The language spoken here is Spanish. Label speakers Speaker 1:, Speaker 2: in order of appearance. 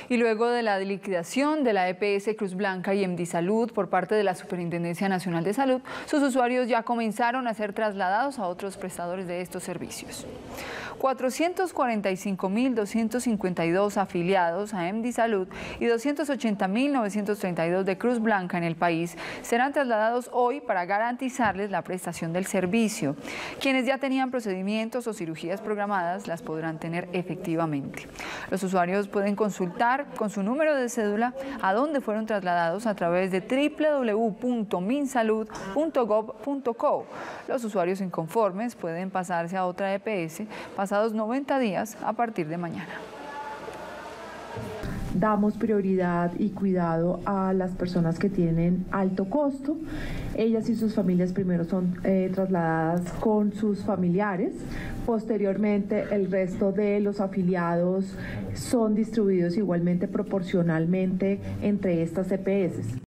Speaker 1: Y luego de la liquidación de la EPS Cruz Blanca y MDisalud por parte de la Superintendencia Nacional de Salud, sus usuarios ya comenzaron a ser trasladados a otros prestadores de estos servicios. 445.252 afiliados a MDisalud y 280.932 de Cruz Blanca en el país serán trasladados hoy para garantizarles la prestación del servicio. Quienes ya tenían procedimientos o cirugías programadas las podrán tener efectivamente. Los usuarios pueden consultar con su número de cédula a dónde fueron trasladados a través de www.minsalud.gov.co. Los usuarios inconformes pueden pasarse a otra EPS pasados 90 días a partir de mañana.
Speaker 2: Damos prioridad y cuidado a las personas que tienen alto costo. Ellas y sus familias primero son trasladadas con sus familiares. Posteriormente, el resto de los afiliados son distribuidos igualmente proporcionalmente entre estas EPS.